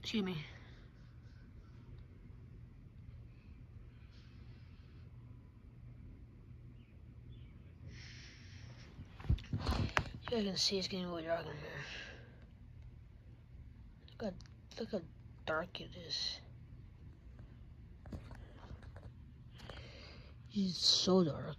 Excuse me. You guys can see it's getting really dark in here. Look how dark it is. It's so dark.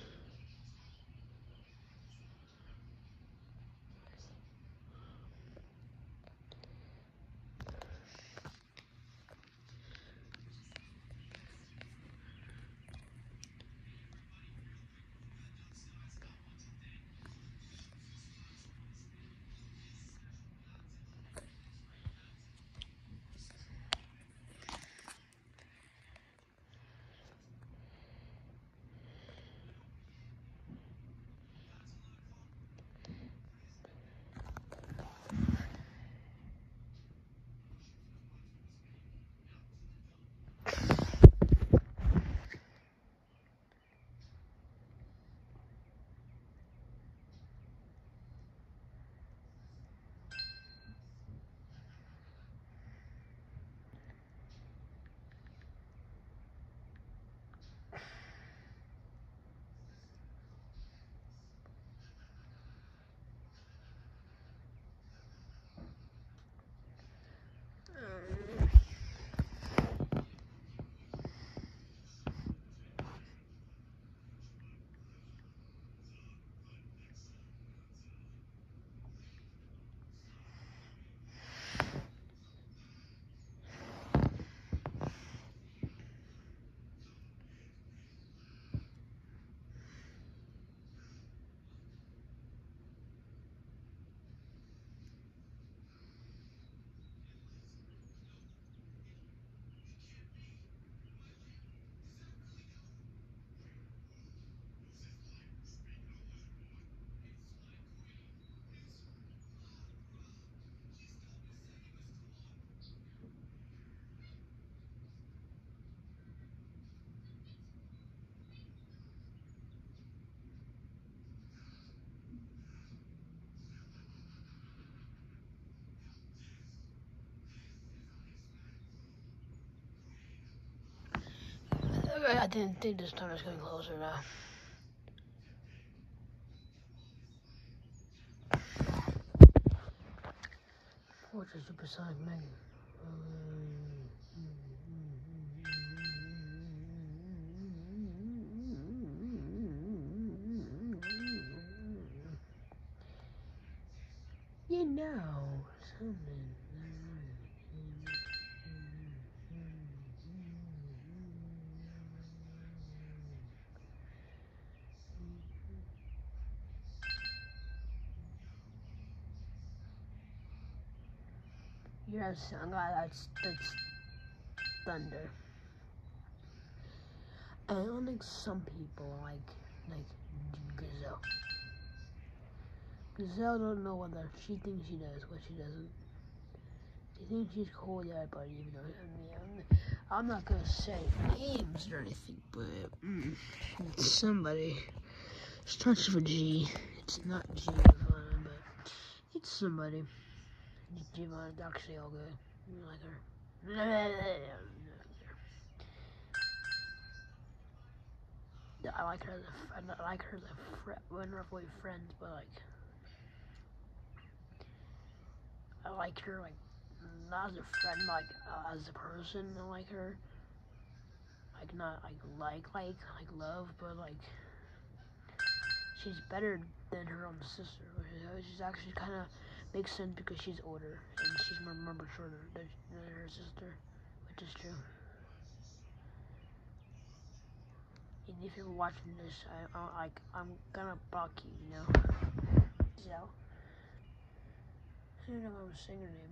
I didn't think this time was getting closer now. What's a supersonic magnet? You know, something. Yes, that's thunder. And unlike some people, like Gazelle. Gazelle don't know whether she thinks she does, what she doesn't. She thinks she's cool, yeah, but even though I'm not gonna say names or anything, but it's somebody. Starts with G. It's not Giovanna, but it's somebody. Giovanna's actually all good. I like her. I like her as a friend. I like her as a friend. We're not really friends, but like, I like her like not as a friend, like as a person. I like her. Like not like love, but like she's better than her own sister. She's actually kind of makes sense because she's older and she's more mature than her sister, which is true. And if you're watching this, I'm gonna block you, you know. So, I don't know how to sing her name.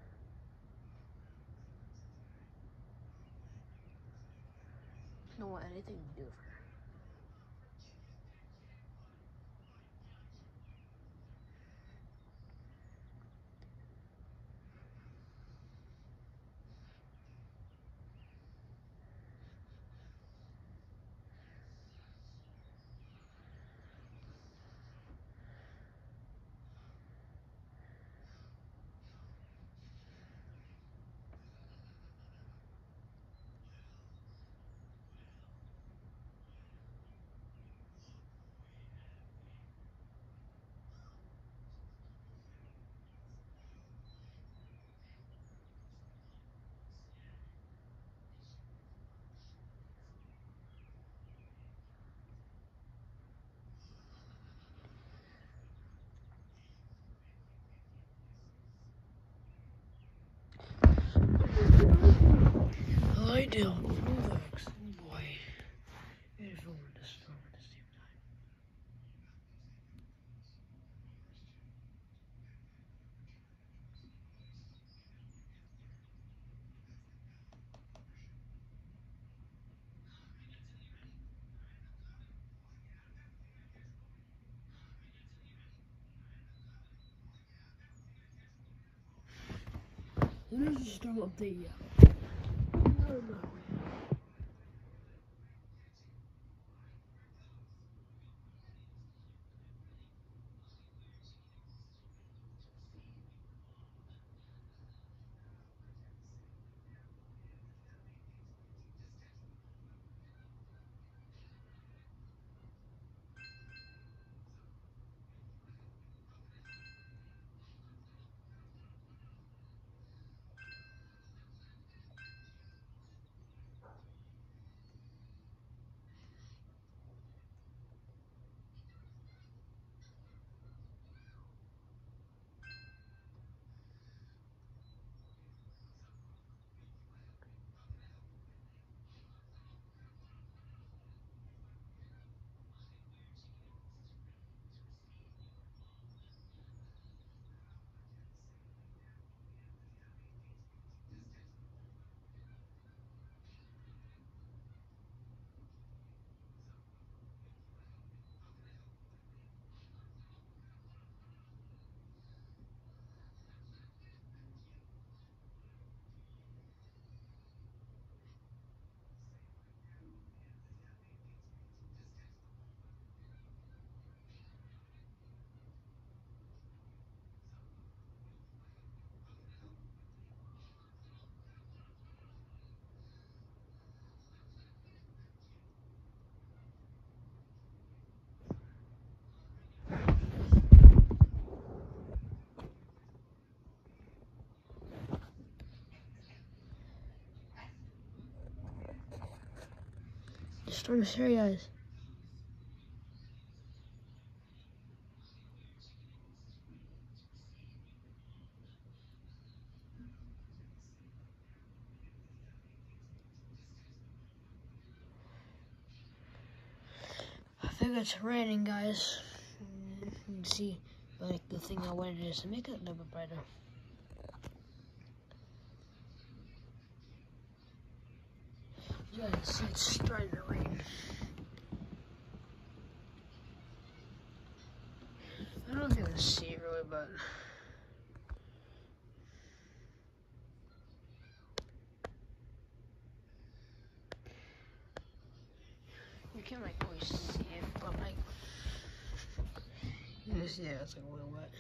I don't want anything to do with her. upside down with no legs. Oh boy. And film and destroy at the same time. There's a storm update, yeah. No. The storm is serious. I think it's raining, guys. You can see, like, the thing I wanted is to make it a little bit brighter. You guys can see it's starting to rain. I don't think you can see it really, but you can like always see it, but like you can see that it's like a little wet.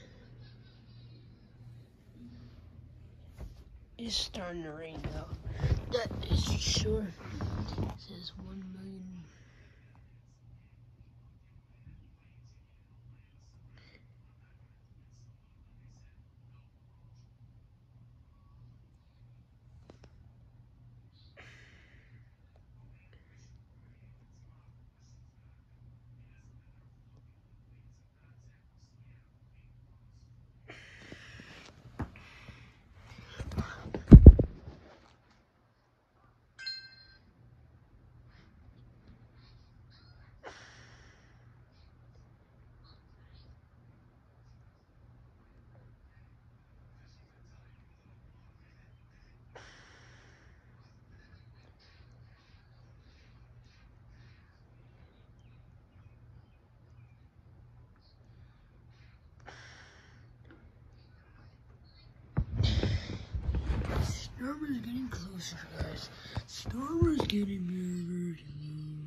It's starting to rain now. That is for sure. It says 1 million. Storm is getting closer, guys. Storm is getting nearer to you.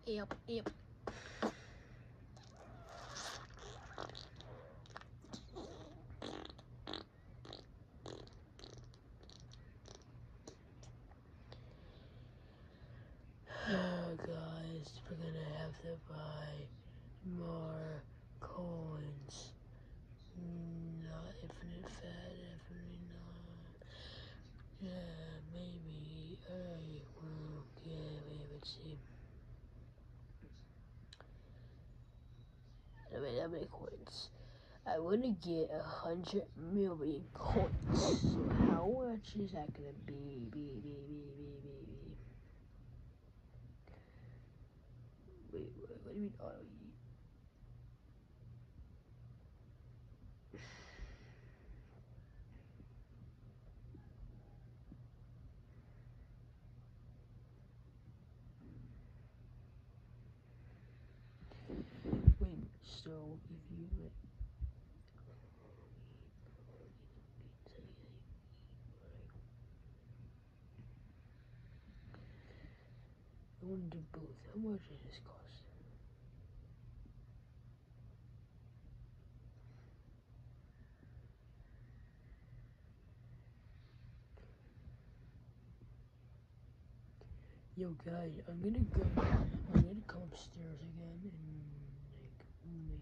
Yep. Guys, we're gonna have to buy more coins. Not infinite fat, definitely not. Yeah, maybe I will get, let's see. I mean, how many coins? I want to get 100 million coins. So how much is that gonna be? Wait, what do you mean auto eat? Wait, so if you like, I want to do both. How much does this cost? Yo, guys, I'm gonna come upstairs again and like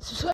Subscribe.